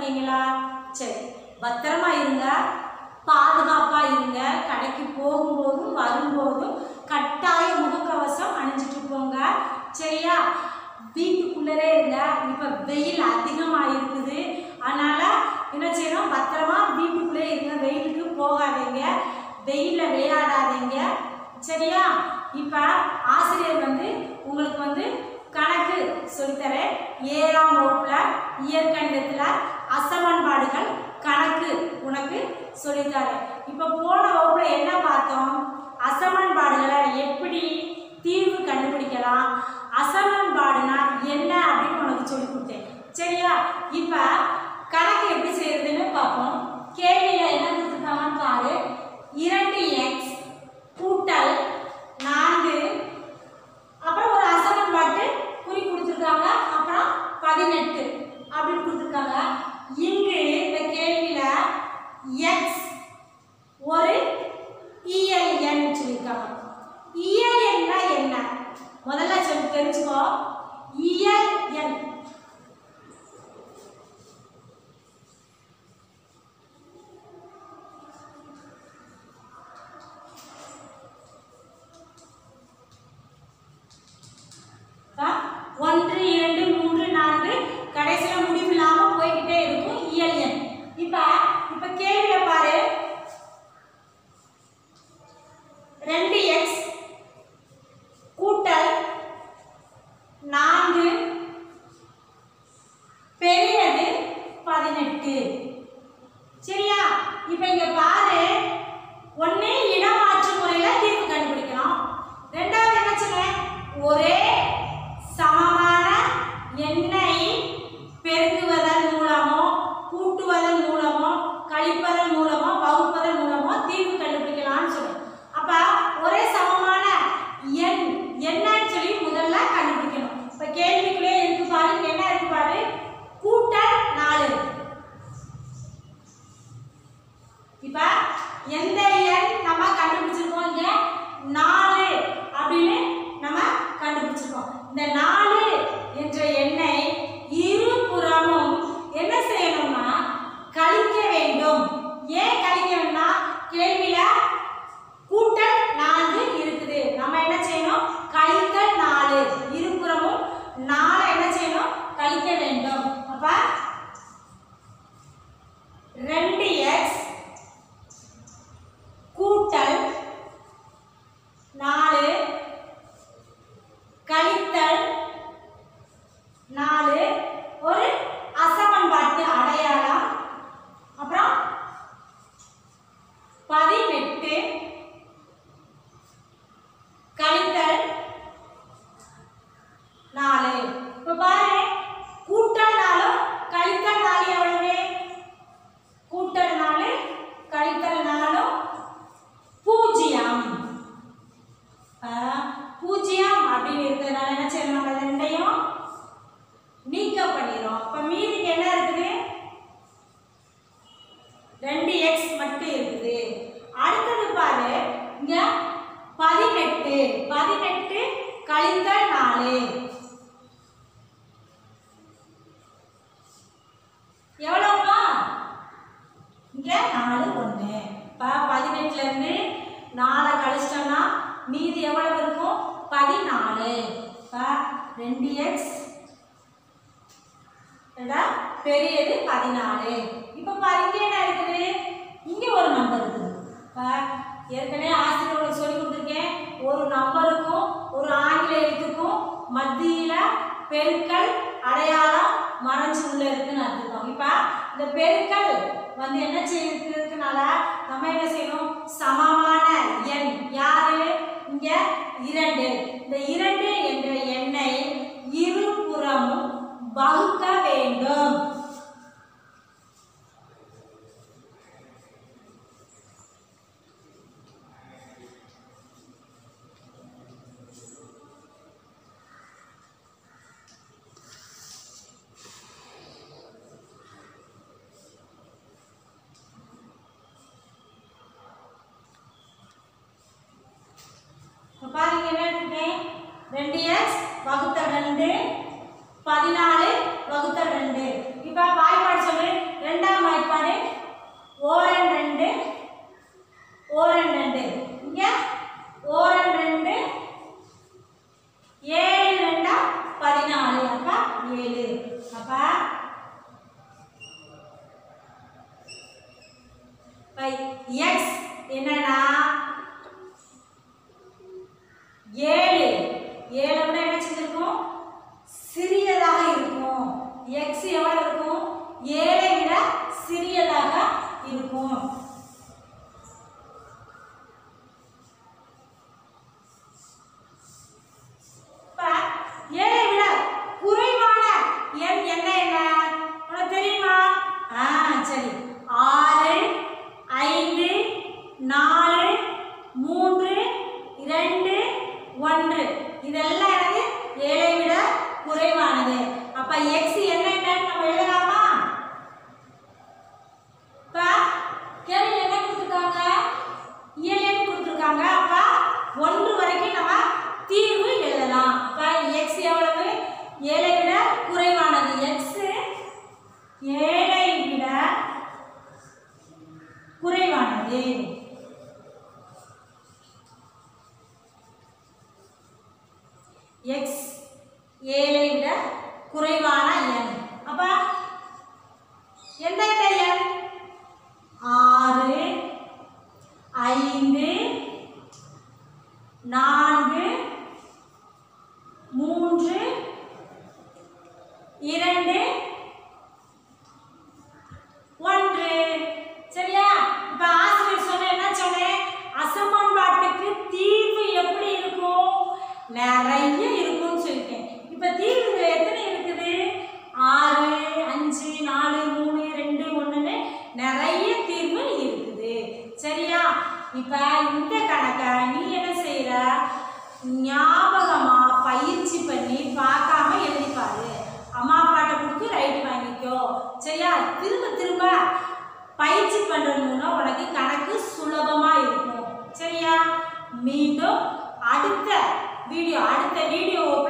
சொன்னீங்களா? சரி, பத்திரமா இருங்க, பாதுகாப்பா இருங்க. கடைக்கு போகும்போதும் வரும்போதும் கட்டாய முகக்கவசம் அணிஞ்சிட்டு போங்க. சரியா? வீட்டுக்குள்ளே இருங்க. இப்போ வெயில் அதிகமாக இருக்குது, அதனால என்ன செய்யணும், பத்திரமா வீட்டுக்குள்ளே இருங்க. வெயிலுக்கு போகாதீங்க, வெயிலில் விளையாடாதீங்க. சரியா? இப்போ ஆசிரியர் உங்களுக்கு கணக்கு சொல்லித்தரேன். 7ஆம் வகுப்புல இயற்கணிதத்தில் அசமன்பாடுகள் கணக்கு உனக்கு சொல்லித்தரேன். இப்போ போன வகுப்புல என்ன பார்த்தோம்? அசமன்பாடுகளை எப்படி தீர்வு கண்டுபிடிக்கலாம், அசமன்பாடுனா என்ன அப்படின்னு உனக்கு சொல்லி கொடுத்தேன். சரியா? இப்போ கணக்கு எப்படி செய்யறதுன்னு பார்ப்போம். கேள்வியில் என்ன கொடுத்துருக்காங்கன்னு பாரு. 2x கூட்டல் 4, அப்புறம் ஒரு அசமன்பாட்டு குறி கொடுத்துருக்காங்க, அப்புறம் 18 அப்படின்னு கொடுத்துருக்காங்க. இங்கு இந்த கேள்வியில x ஒரு இயல் எண் சொல்லியிருக்காங்க. இயல் எண்ணா என்ன முதல்ல தெரிஞ்சுக்கோ. இயல் எண் ஒன்று, 2, 3, 4 கடைசியில முடிவில்லாம போய்கிட்டே இருக்கும் இயல் எண். இப்ப கேள்வியில பாரு, 2x கூட்டல் 4 பெரியது 18. சரியா? இப்ப இங்க பாரு, ஒண்ணே இடமாற்று முறையில தீர்வு கண்டுபிடிக்கணும். ரெண்டாவது என்ன சொன்னேன், ஒரே சமமான எண்ணை பெருக்குவதன் மூலமோ கூட்டுவதன் மூலமோ கழிப்பதன் மூலமோ வகுப்பதன் மூலமோ தீர்வு கண்டுபிடிக்கலாம்னு சொன்னேன். அப்ப ஒரே சமமான எண் என்னன்னு சொல்லி முதல்ல கண்டுபிடிக்கணும். இப்ப கேள்விக்குள்ளே இருக்கு பாரு, என்ன இருக்கு பாரு, கூட்டல் 4. இப்ப எந்த எண் நம்ம கண்டுபிடிச்சிருக்கோம், இங்க 4 அப்படின்னு நம்ம கண்டுபிடிச்சிருக்கோம். இந்த 4 என்ற எண்ணை இருபுறமும் என்ன செய்யணும்னா கழிக்க வேண்டும். ஏன் கழிக்க வேணும்னா, கேள்வியில கூட்டல் 4 இருக்குது, நம்ம என்ன செய்யணும், கழித்தல் 4. இருபுறமும் 4 என்ன செய்யணும், கழிக்க வேண்டும். அப்ப 2x கூட்டல் 4 கழித்தல் 4 ஒரு அசமன்பாட்டு அடையாளம். அப்புறம் 18 கழித்தல் 4. இப்ப பாரு, கூட்டல் 4 கழித்தல் 4 எவ்வளவு? கூட்டல் 4 கழித்தல் 4 0. 0 அப்படின்னு இருக்கிறதுனால என்ன செய்யணும், நம்ம ரெண்டையும் நீக்க பண்ணிடும். இப்ப மீதிக்கு என்ன இருக்குது, 2x மட்டும் இருக்குது. அடுத்தது பாரு, இங்க 18 கழித்தல் 4 எவ்வளவுமா, இங்க 4 1. இப்ப 18ல இருந்து 4 கழிச்சிட்டோம்னா மீதி எவ்வளவு இருக்கும், 14. இப்ப 2x பெரியது 14. இப்ப பாருங்க என்ன இருக்குது, இங்க ஒரு நம்பர் இருக்குது. இப்ப ஏற்கனவே ஆசிரியர் சொல்லி கொடுத்துருக்கேன், ஒரு நம்பருக்கும் ஒரு ஆங்கில எழுத்துக்கும் மத்தியில பெருக்கல் அடையாளம் மறைஞ்சு உள்ள இருக்குன்னு அர்த்தம். இப்ப இந்த பெருக்கல் என்ன செய்யறதுனால நம்ம என்ன செய்யணும், சமமான எண் யாரு, இங்க 2. இந்த 2 என்ற எண்ணை இருபுறமும் வகுக்க வேண்டும். பாருங்க என்ன இருக்கு, 2x வகுத்தல் 2 14 வகுத்தல் 2. இப்ப வாய்ப்பாடு சொல்லு, எக்ஸ் என்னன்னா 7 7 விட என்ன செஞ்சிருக்கும் சிறியதாக இருக்கும். எக்ஸ் எவ்வளவு இருக்கும் 7 விட சிறியதாக இருக்கும். இதெல்லாம் என்னது 7 விட குறைவானது. அப்ப x என்னன்னு நம்ம எழுதலாமா? இப்ப கேள்வி என்ன கொடுத்திருக்காங்க? இயல் எண் கொடுத்திருக்காங்க. அப்ப 1 வரைக்கும் நம்ம தீர்வு எழுதலாம். அப்ப x எவ்வளவு 7 விட குறைவானது. x 7 விட குறைவானது. x 7 விட குறைவான எண். அப்ப எந்த எண் 6 5 4 3 2 1. சரியா? இப்ப ஆசிரியர் சொன்ன என்ன சொன்னேன்? அசமன்பாட்டுக்கு தீர்வு எப்படி இருக்கும்? நிறைய இருக்கும்னு சொல்லிட்டேன். இப்ப தீர்வுகள் எத்தனை இருக்குது? 6 5 4 3 2 1ன்னு நிறைய தீர்வு இருக்குது. சரியா? இப்ப இந்த கணக்கை நீ என்ன செய்யற? ஞாபகமா பயிற்சி பண்ணி பார்க்காம எழுதி பாரு. அம்மா அப்பாட்ட கொடுத்து ரைட் வாங்கிக்கோ. சரியா? திரும்ப திரும்ப பயிற்சி பண்றது மூலம் உனக்கு கணக்கு சுலபமா இருக்கும். சரியா? மீண்டும் அடுத்த வீடியோ